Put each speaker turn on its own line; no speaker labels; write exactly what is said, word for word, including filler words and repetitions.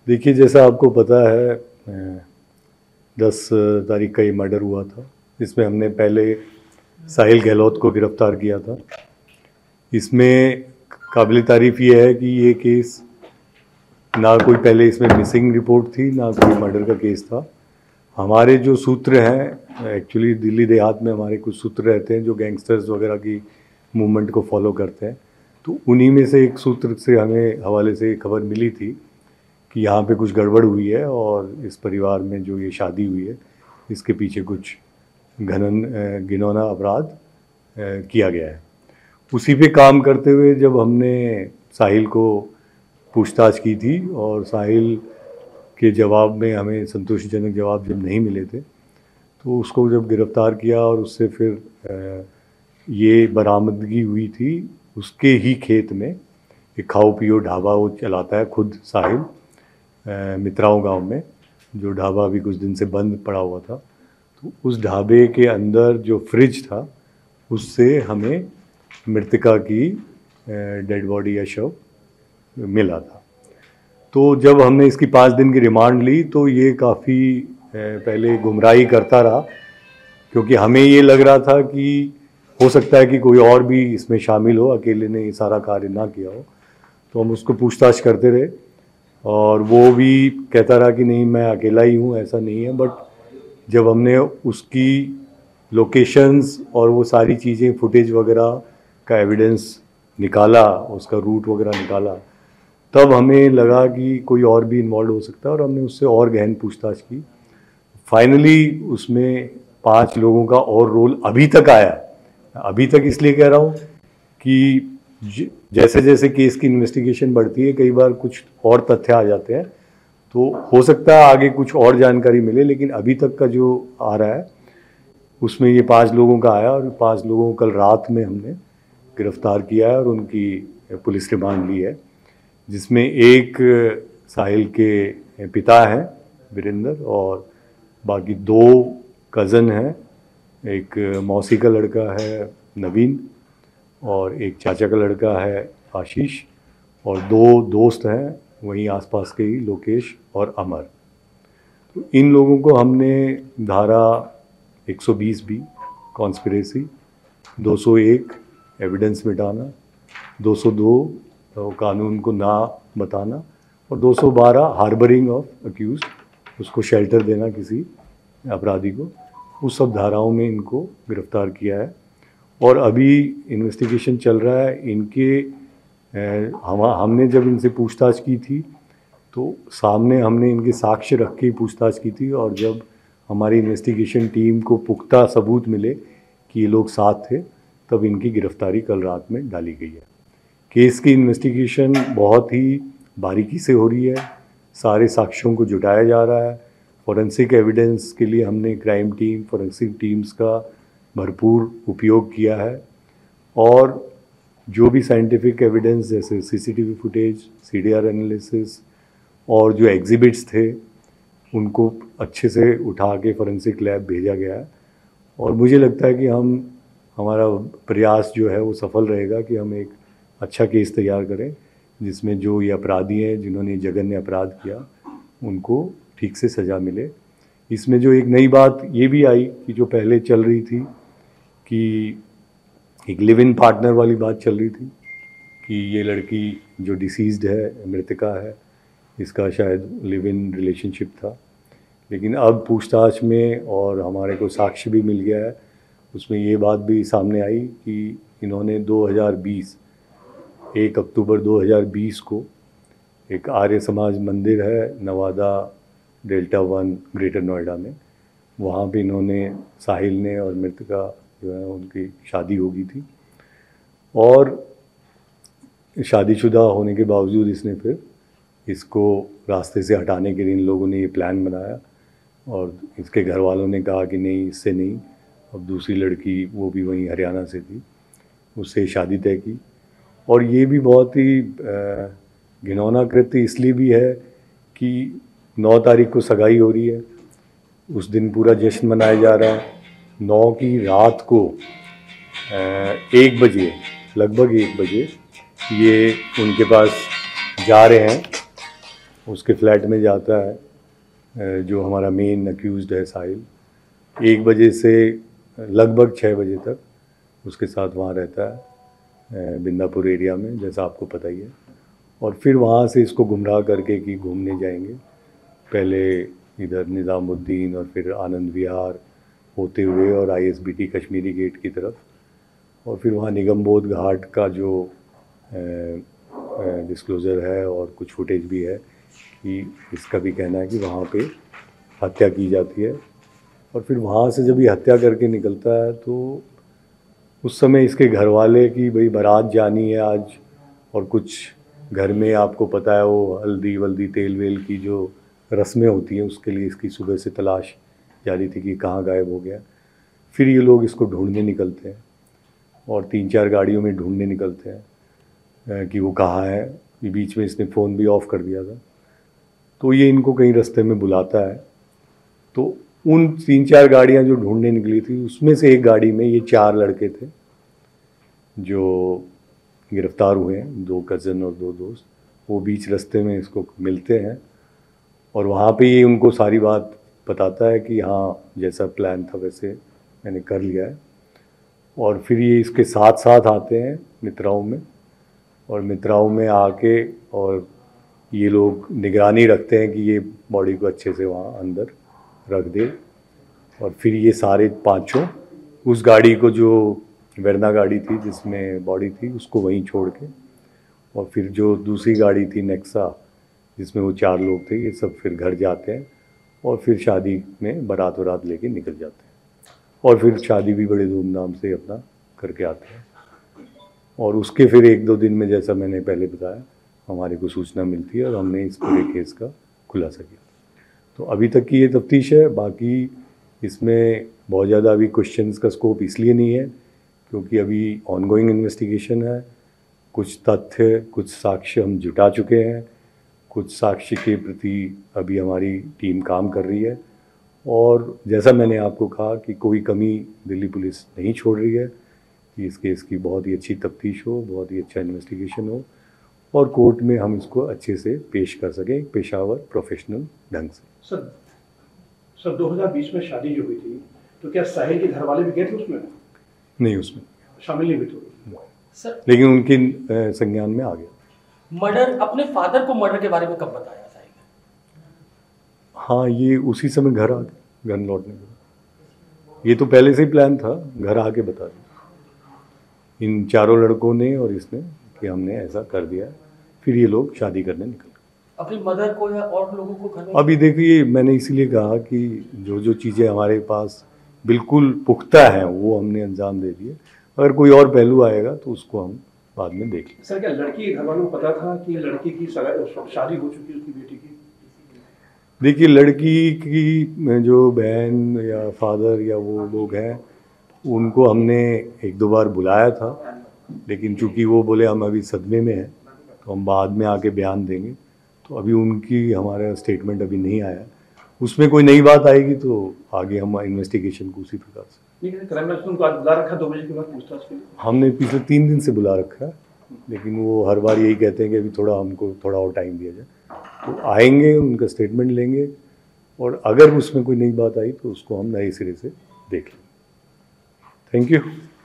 देखिए, जैसा आपको पता है, दस तारीख का ये मर्डर हुआ था। इसमें हमने पहले साहिल गहलोत को गिरफ्तार किया था। इसमें काबिल तारीफ़ ये है कि ये केस ना कोई पहले इसमें मिसिंग रिपोर्ट थी, ना कोई मर्डर का केस था। हमारे जो सूत्र हैं, एक्चुअली दिल्ली देहात में हमारे कुछ सूत्र रहते हैं जो गैंगस्टर्स वगैरह की मूवमेंट को फॉलो करते हैं, तो उन्हीं में से एक सूत्र से हमें हवाले से खबर मिली थी कि यहाँ पे कुछ गड़बड़ हुई है और इस परिवार में जो ये शादी हुई है इसके पीछे कुछ घनन घिनौना अपराध किया गया है। उसी पे काम करते हुए जब हमने साहिल को पूछताछ की थी और साहिल के जवाब में हमें संतोषजनक जवाब जब नहीं मिले थे, तो उसको जब गिरफ़्तार किया और उससे फिर ये बरामदगी हुई थी उसके ही खेत में। एक खाओ पियो ढाबा वो चलाता है खुद साहिल, मित्राओं गांव में, जो ढाबा अभी कुछ दिन से बंद पड़ा हुआ था। तो उस ढाबे के अंदर जो फ्रिज था उससे हमें मृतका की डेड बॉडी या शव मिला था। तो जब हमने इसकी पाँच दिन की रिमांड ली तो ये काफ़ी पहले गुमराही करता रहा, क्योंकि हमें ये लग रहा था कि हो सकता है कि कोई और भी इसमें शामिल हो, अकेले ने ये सारा कार्य ना किया हो। तो हम उसको पूछताछ करते रहे और वो भी कहता रहा कि नहीं, मैं अकेला ही हूँ, ऐसा नहीं है। बट जब हमने उसकी लोकेशंस और वो सारी चीज़ें, फुटेज वगैरह का एविडेंस निकाला, उसका रूट वगैरह निकाला, तब हमें लगा कि कोई और भी इन्वॉल्व हो सकता है और हमने उससे और गहन पूछताछ की। फाइनली उसमें पांच लोगों का और रोल अभी तक आया। अभी तक इसलिए कह रहा हूँ कि जैसे जैसे केस की इन्वेस्टिगेशन बढ़ती है कई बार कुछ और तथ्य आ जाते हैं, तो हो सकता है आगे कुछ और जानकारी मिले, लेकिन अभी तक का जो आ रहा है उसमें ये पांच लोगों का आया और पांच लोगों को कल रात में हमने गिरफ्तार किया है और उनकी पुलिस रिमांड ली है, जिसमें एक साहिल के पिता हैं वीरेंद्र और बाकी दो कज़न हैं। एक मौसी का लड़का है नवीन और एक चाचा का लड़का है आशीष, और दो दोस्त हैं वहीं आसपास के ही, लोकेश और अमर। तो इन लोगों को हमने धारा एक सौ बीस बी कॉन्स्पिरेसी, दो सौ एक एविडेंस मिटाना, दो सौ दो तो कानून को ना बताना और दो सौ बारह हार्बरिंग ऑफ अक्यूज, उसको शेल्टर देना किसी अपराधी को, उस सब धाराओं में इनको गिरफ्तार किया है। और अभी इन्वेस्टिगेशन चल रहा है इनके। हम हमने जब इनसे पूछताछ की थी तो सामने हमने इनके साक्ष्य रख के पूछताछ की थी, और जब हमारी इन्वेस्टिगेशन टीम को पुख्ता सबूत मिले कि ये लोग साथ थे, तब इनकी गिरफ्तारी कल रात में डाली गई है। केस की इन्वेस्टिगेशन बहुत ही बारीकी से हो रही है, सारे साक्ष्यों को जुटाया जा रहा है। फॉरेंसिक एविडेंस के लिए हमने क्राइम टीम, फॉरेंसिक टीम्स का भरपूर उपयोग किया है, और जो भी साइंटिफिक एविडेंस जैसे सीसीटीवी फुटेज, सीडीआर एनालिसिस और जो एग्जिबिट्स थे उनको अच्छे से उठा के फॉरेंसिक लैब भेजा गया है। और मुझे लगता है कि हम हमारा प्रयास जो है वो सफल रहेगा कि हम एक अच्छा केस तैयार करें जिसमें जो ये अपराधी हैं जिन्होंने जघन्य अपराध किया उनको ठीक से सज़ा मिले। इसमें जो एक नई बात ये भी आई कि जो पहले चल रही थी कि एक लिव इन पार्टनर वाली बात चल रही थी कि ये लड़की जो डिसीज्ड है, मृतका है, इसका शायद लिव इन रिलेशनशिप था, लेकिन अब पूछताछ में और हमारे को साक्ष्य भी मिल गया है, उसमें ये बात भी सामने आई कि इन्होंने दो हज़ार बीस एक अक्टूबर दो हज़ार बीस को एक आर्य समाज मंदिर है Navada delta one greater Noida में, वहाँ पे इन्होंने, साहिल ने और मृतका जो है उनकी शादी हो गई थी, और शादीशुदा होने के बावजूद इसने फिर इसको रास्ते से हटाने के लिए इन लोगों ने ये प्लान बनाया, और इसके घर वालों ने कहा कि नहीं, इससे नहीं। अब दूसरी लड़की, वो भी वहीं हरियाणा से थी, उससे शादी तय की। और ये भी बहुत ही घिनौना कृत्य इसलिए भी है कि नौ तारीख को सगाई हो रही है, उस दिन पूरा जश्न मनाया जा रहा है। नौ की रात को एक बजे, लगभग एक बजे ये उनके पास जा रहे हैं उसके फ्लैट में जाता है जो हमारा मेन अक्यूज़्ड है साहिल। एक बजे से लगभग छः बजे तक उसके साथ वहाँ रहता है बिंदापुर एरिया में, जैसा आपको पता ही है। और फिर वहाँ से इसको गुमराह करके कि घूमने जाएंगे, पहले इधर निज़ामुद्दीन और फिर आनंद विहार होते हुए और आईएसबीटी कश्मीरी गेट की तरफ, और फिर वहाँ निगमबोध घाट का जो डिस्क्लोज़र है और कुछ फुटेज भी है कि इसका भी कहना है कि वहाँ पे हत्या की जाती है। और फिर वहाँ से जब ये हत्या करके निकलता है तो उस समय इसके घर वाले की भाई बारात जानी है आज, और कुछ घर में आपको पता है वो हल्दी वल्दी तेल वेल की जो रस्में होती हैं, उसके लिए इसकी सुबह से तलाश जारी थी कि कहाँ गायब हो गया। फिर ये लोग इसको ढूंढने निकलते हैं और तीन चार गाड़ियों में ढूंढने निकलते हैं कि वो कहाँ है। ये बीच में इसने फ़ोन भी ऑफ़ कर दिया था, तो ये इनको कहीं रास्ते में बुलाता है। तो उन तीन चार गाड़ियाँ जो ढूंढने निकली थी उसमें से एक गाड़ी में ये चार लड़के थे जो गिरफ़्तार हुए हैं, दो कज़न और दो दोस्त। वो बीच रास्ते में इसको मिलते हैं और वहाँ पे ये उनको सारी बात बताता है कि हाँ जैसा प्लान था वैसे मैंने कर लिया है। और फिर ये इसके साथ साथ आते हैं मित्राओं में, और मित्राओं में आके और ये लोग निगरानी रखते हैं कि ये बॉडी को अच्छे से वहाँ अंदर रख दे। और फिर ये सारे पांचों उस गाड़ी को, जो वेरना गाड़ी थी जिसमें बॉडी थी, उसको वहीं छोड़ के, और फिर जो दूसरी गाड़ी थी नेक्सा जिसमें वो चार लोग थे, ये सब फिर घर जाते हैं और फिर शादी में बारात वरात लेके निकल जाते हैं। और फिर शादी भी बड़े धूमधाम से अपना करके आते हैं। और उसके फिर एक दो दिन में, जैसा मैंने पहले बताया, हमारे को सूचना मिलती है और हमने इस पूरे केस का खुलासा किया। तो अभी तक की ये तफ्तीश है। बाकी इसमें बहुत ज़्यादा अभी क्वेश्चंस का स्कोप इसलिए नहीं है क्योंकि अभी ऑनगोइंग इन्वेस्टिगेशन है। कुछ तथ्य, कुछ साक्ष्य हम जुटा चुके हैं, कुछ साक्ष्य के प्रति अभी हमारी टीम काम कर रही है। और जैसा मैंने आपको कहा कि कोई कमी दिल्ली पुलिस नहीं छोड़ रही है कि इस केस की बहुत ही अच्छी तफ्तीश हो, बहुत ही अच्छा इन्वेस्टिगेशन हो और कोर्ट में हम इसको अच्छे से पेश कर सकें पेशावर प्रोफेशनल ढंग से।
सर सर दो हज़ार बीस में शादी जो हुई थी, तो क्या साहिल के घर वाले भी गए थे उसमें?
नहीं, उसमें
शामिल नहीं हुए थे
सर, लेकिन उनके संज्ञान में आ गया।
मर्डर, अपने फादर को मर्डर के बारे में कब बताया साहिल?
हाँ, ये उसी समय घर आ गए, घर लौटने के। ये तो पहले से ही प्लान था, घर आके बता दिया इन चारों लड़कों ने और इसने कि हमने ऐसा कर दिया। फिर ये लोग शादी करने निकल गए।
अपनी मदर को या और लोगों को घर में?
अभी देखिए, मैंने इसीलिए कहा कि जो जो चीज़ें हमारे पास बिल्कुल पुख्ता हैं वो हमने अंजाम दे दिए। अगर कोई और पहलू आएगा तो उसको हम बाद में देख लेंगे।
सर, क्या लड़की के घर वालों को पता था कि लड़की की शादी हो चुकी है उसकी बेटी की?
देखिए, लड़की की जो बहन या फादर या वो लोग हैं उनको हमने एक दो बार बुलाया था, लेकिन चूंकि वो बोले हम अभी सदमे में हैं तो हम बाद में आके बयान देंगे, तो अभी उनकी हमारा स्टेटमेंट अभी नहीं आया। उसमें कोई नई बात आएगी तो आगे हम इन्वेस्टिगेशन को उसी प्रकार से।
उनको आज बुला रखा दो बजे के बाद पूछताछ के लिए?
हमने पिछले तीन दिन से बुला रखा है, लेकिन वो हर बार यही कहते हैं कि अभी थोड़ा हमको थोड़ा और टाइम दिया जाए। तो आएंगे, उनका स्टेटमेंट लेंगे और अगर उसमें कोई नई बात आई तो उसको हम नए सिरे से देख लेंगे। Thank you.